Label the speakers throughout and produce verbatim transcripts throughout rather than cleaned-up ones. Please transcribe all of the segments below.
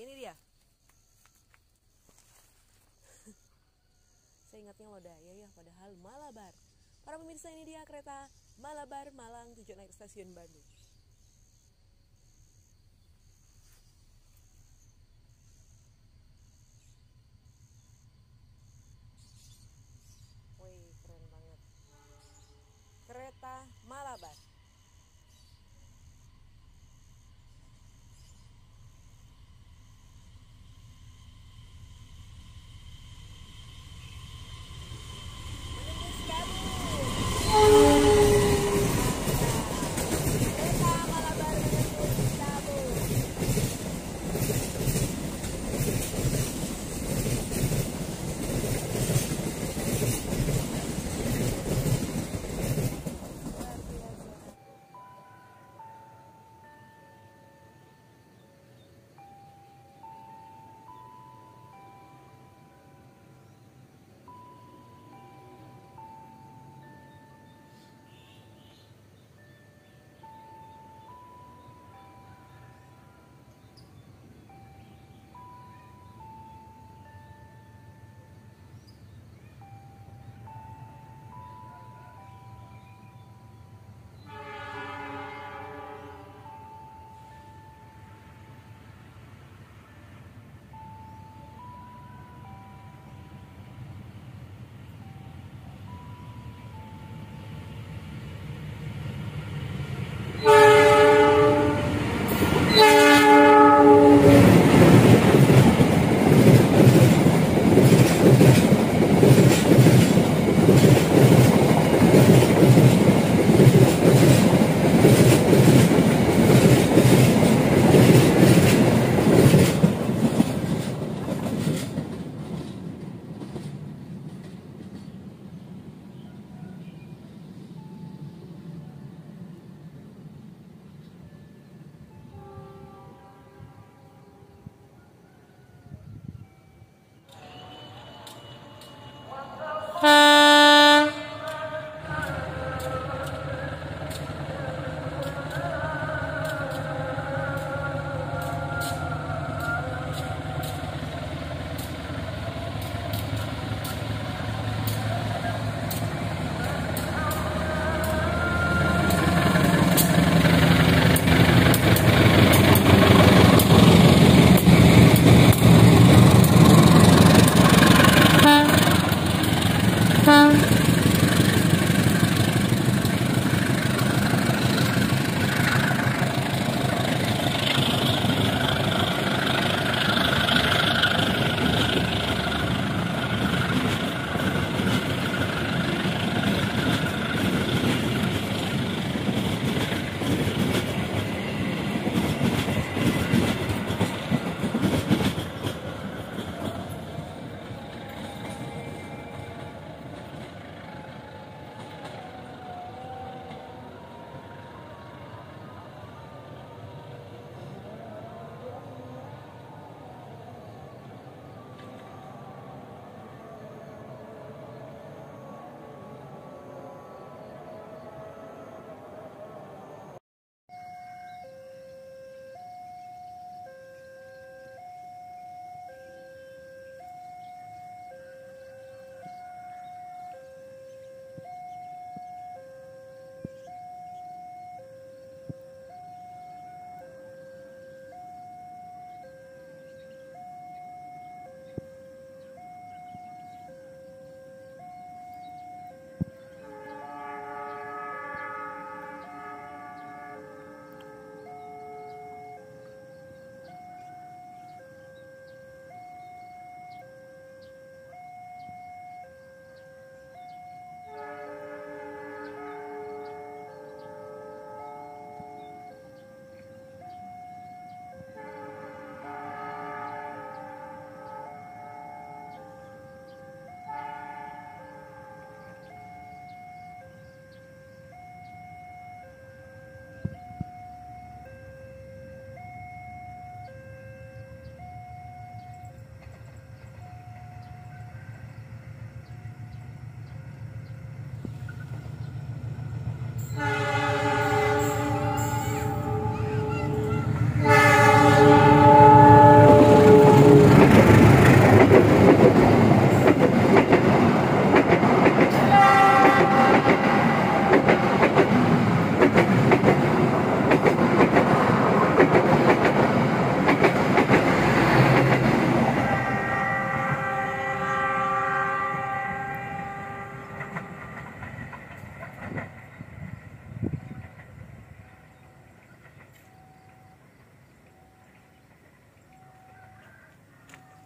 Speaker 1: ini dia. Saya ingatnya Lodaya ya, padahal Malabar. Para pemirsa, ini dia kereta Malabar Malang tujuan naik stasiun Bandung. Wih, keren banget. Kereta Malabar. Menembus kabut.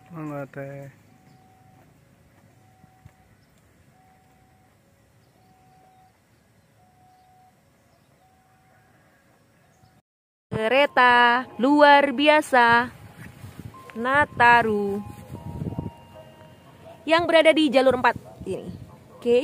Speaker 2: Mangga teh.
Speaker 1: Kereta luar biasa Nataru yang berada di jalur empat ini. Oke. Okay.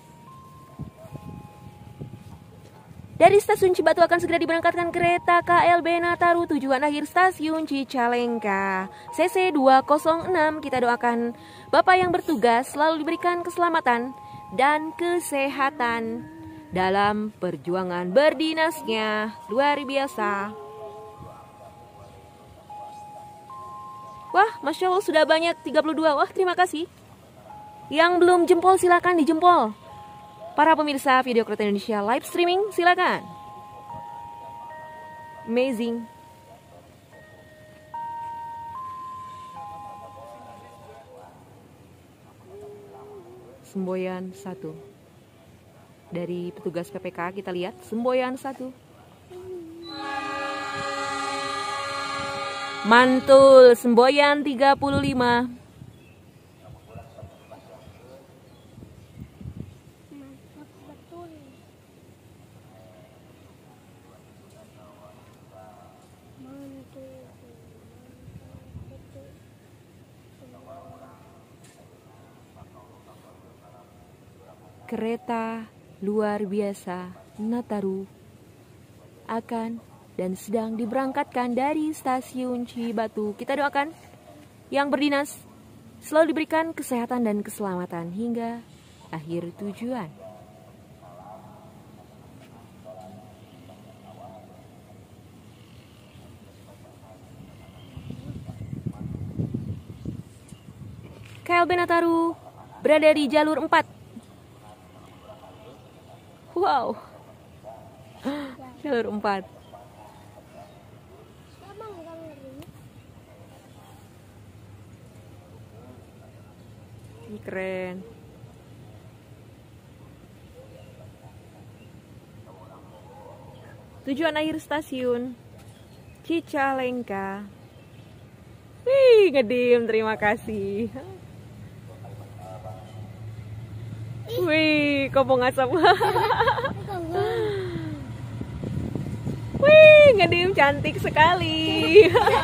Speaker 1: Dari stasiun Cibatu akan segera diberangkatkan kereta K L B Nataru tujuan akhir stasiun Cicalengka C C dua nol enam. Kita doakan Bapak yang bertugas selalu diberikan keselamatan dan kesehatan dalam perjuangan berdinasnya. Luar biasa. Wah, Masya Allah sudah banyak tiga puluh dua. Wah, terima kasih. Yang belum jempol silakan dijempol. Para pemirsa Video Kereta Indonesia live streaming silakan. Amazing. Semboyan satu. Dari petugas P P K kita lihat semboyan satu. Mantul semboyan tiga puluh lima. Kereta luar biasa Nataru akan dan sedang diberangkatkan dari stasiun Cibatu. Kita doakan yang berdinas selalu diberikan kesehatan dan keselamatan hingga akhir tujuan. K L B Nataru berada di jalur empat. Wow, jalur empat. Ini keren. Tujuan akhir stasiun Cicalengka. Wih, ngedim, terima kasih. Wih, kopong asap. Wih, ngedim cantik sekali.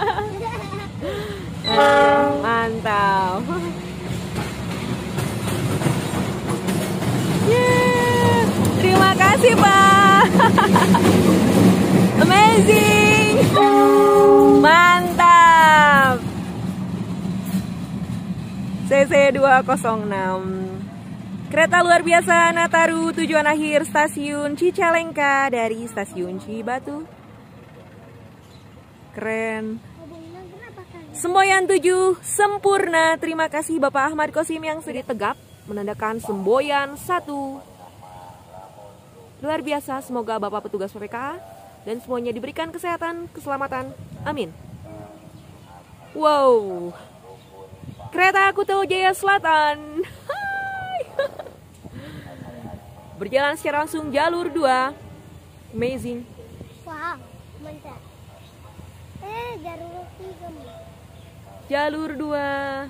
Speaker 1: Mantap. Yeah, terima kasih Pak. Amazing. Mantap. C C dua nol enam. Kereta luar biasa Nataru tujuan akhir stasiun Cicalengka dari stasiun Cibatu. Keren. Semboyan tujuh sempurna. Terima kasih Bapak Ahmad Kosim yang sudah tegap menandakan semboyan satu. Luar biasa, semoga Bapak petugas P P K dan semuanya diberikan kesehatan, keselamatan. Amin. Wow. Kereta Kuto Jaya Selatan. Berjalan secara langsung jalur dua. Amazing.
Speaker 3: Wow, mantap. Eh, jalur tiga.
Speaker 1: Jalur dua.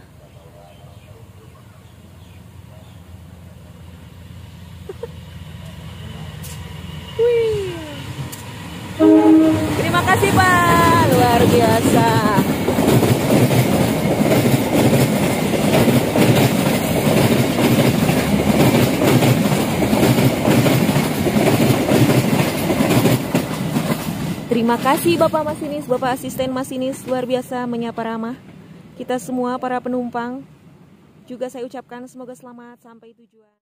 Speaker 1: Wih. Terima kasih Pak, luar biasa. Terima kasih Bapak Masinis, Bapak Asisten Masinis, luar biasa menyapa ramah. Kita semua para penumpang juga saya ucapkan semoga selamat sampai tujuan.